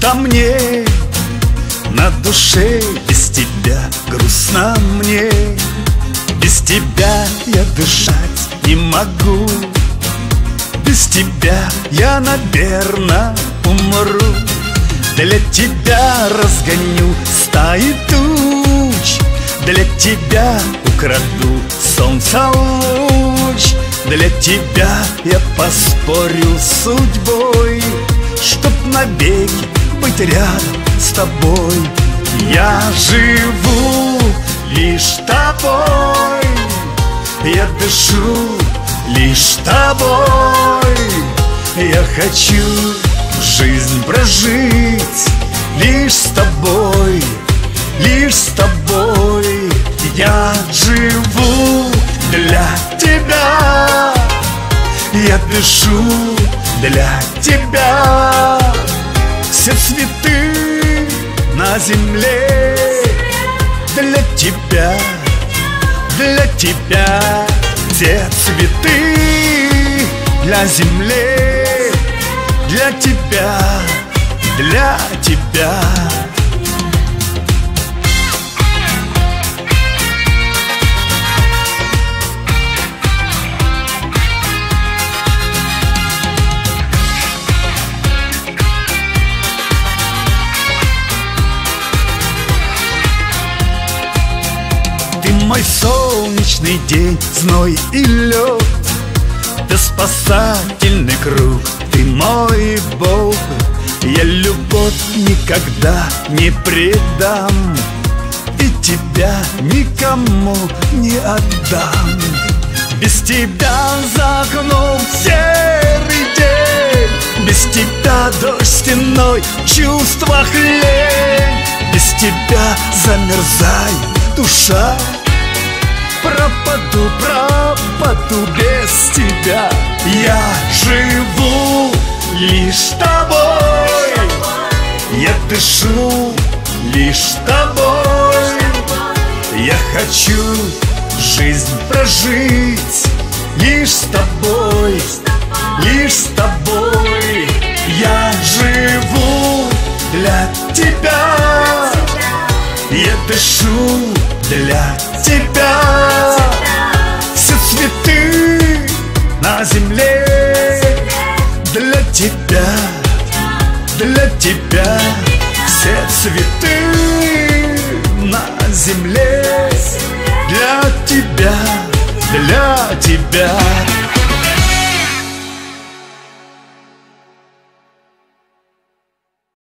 грустно мне, на душе без тебя грустно мне. Без тебя я дышать не могу, без тебя я, наверно, умру. Для тебя разгоню стаи туч, для тебя украду солнца луч. Для тебя я поспорю с судьбой, чтоб навеки быть рядом с тобой. Я живу лишь тобой, я дышу лишь тобой. Я хочу жизнь прожить лишь с тобой, лишь с тобой. Я живу для тебя, я дышу для тебя. Все цветы на земле для тебя, для тебя. Все цветы для земли для тебя, для тебя. Ты мой солнечный день, зной и лед, да спасательный круг, ты мой Бог. Я любовь никогда не предам, и тебя никому не отдам. Без тебя за окном серый день, без тебя дождь стеной, чувства лень. Без тебя замерзает душа, пропаду, пропаду без тебя. Я живу лишь тобой, я дышу лишь тобой. Я хочу жизнь прожить лишь с тобой, лишь с тобой. Я живу для тебя, я дышу для тебя. Все цветы на земле для тебя, для тебя. Все цветы на земле для тебя, для тебя.